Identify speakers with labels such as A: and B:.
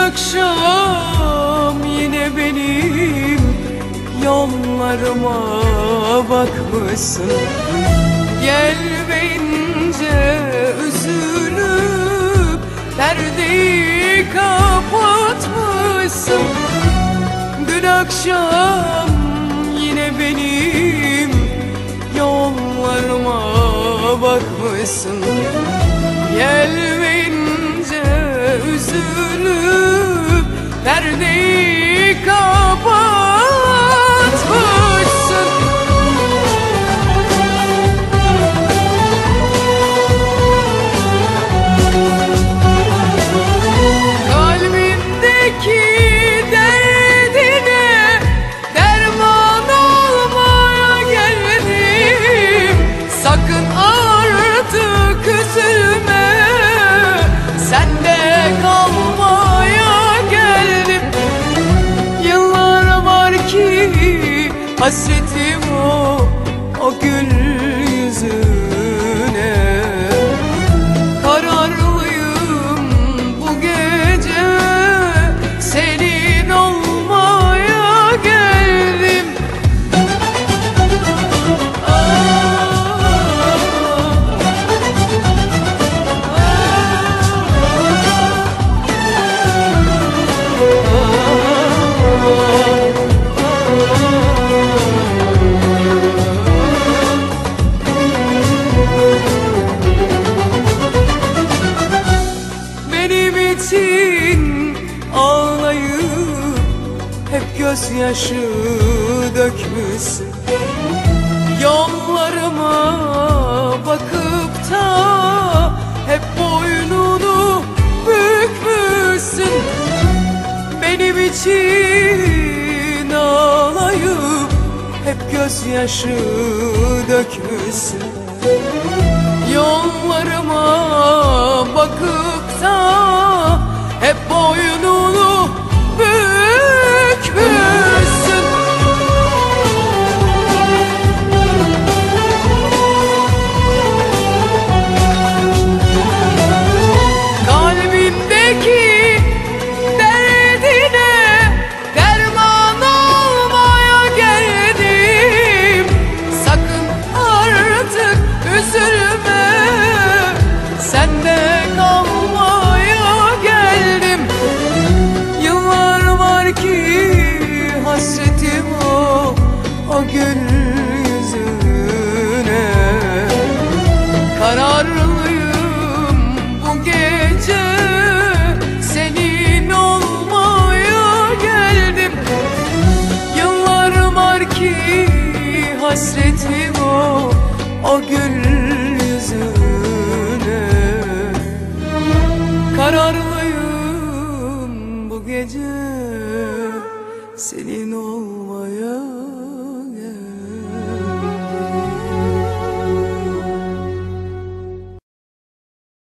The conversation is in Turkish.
A: akşam yine benim yollarıma bakmışsın. Gelmeyince üzülüp perdeyi kapatmışsın. Dün akşam yine benim yollarıma bakmışsın. Gelmeyince üzülüp perdeyi kapatmışsın. Kalbindeki derdine derman olmaya geldim. Sakın artık üzülme, sende kalmaya geldim. Yıllar var ki hasretim o gül yüzüne. Kararlıyım bu gece senin olmaya geldim. Benim için ağlayıp hep gözyaşı dökmüşsün. Yollarıma bakıp da hep boynunu bükmüşsün. Benim için ağlayıp hep gözyaşı dökmüşsün. Yollarıma bakıp da hep boynunu bükmüşsün. Kalbindeki derdine derman olmaya geldim. Sakın artık üzülme, sende kalmaya geldim. Yıllar var ki hasretim o gül yüzüne. Kararlıyım bu gece senin olmaya geldim. Yıllar var ki hasretim o gül yüzüne. Kararlıyım bu gece senin